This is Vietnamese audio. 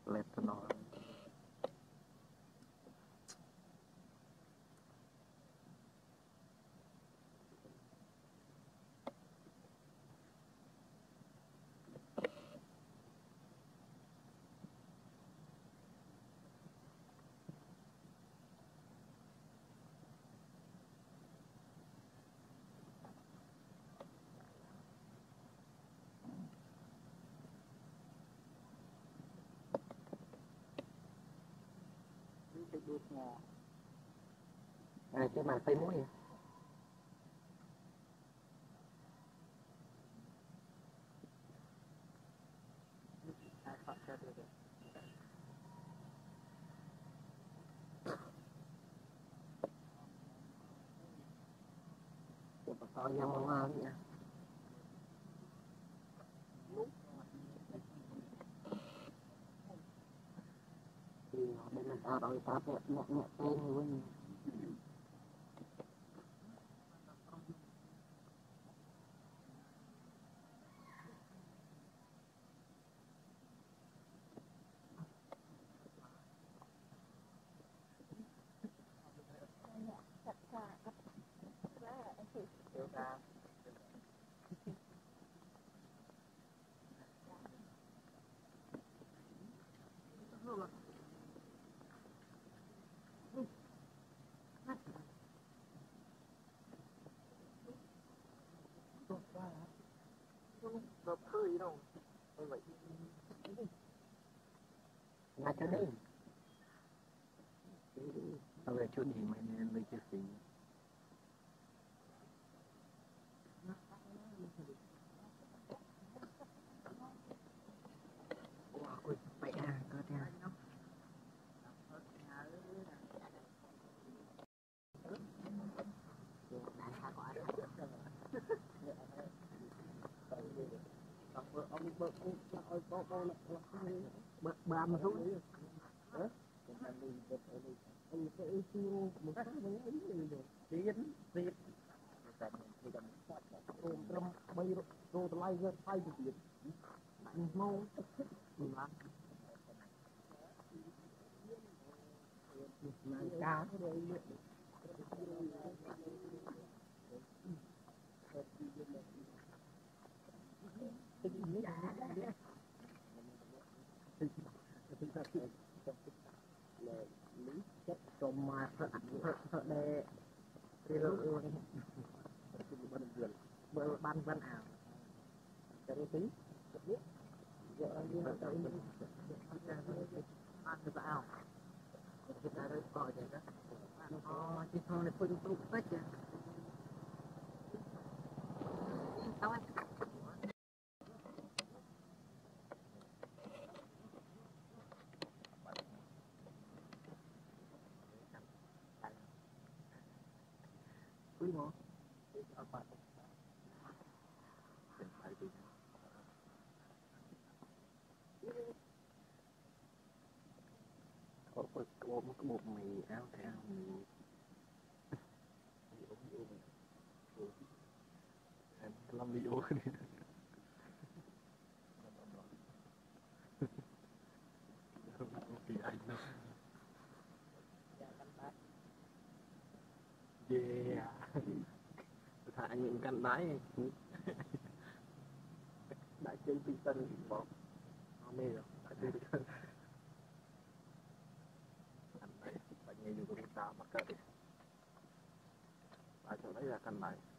lẹt nó cái màn tay mũi to nhau mà nha thì bên mình ta đòi ta nhẹ tên luôn nó khơi đâu vậy ngay chỗ đây tao về chỗ gì mày nên lấy cái gì ôi mẹ cơ theo ba mươi phút trong mà thợ để ban văn ảo cái tí biết giờ như là cái ban cái ảo chúng ta đây coi vậy đó nó chỉ thôi là phân tụ hết chứ tao anh quý mô có một cái bột mì áo theo mì làm video đi kỳ anh đó yeah thả những căn đáy đã chơi phi tân bỏ nó mê rồi đã chơi phi tân anh đấy phải nghe vô cái ta mà cỡ ba chỗ đấy là căn này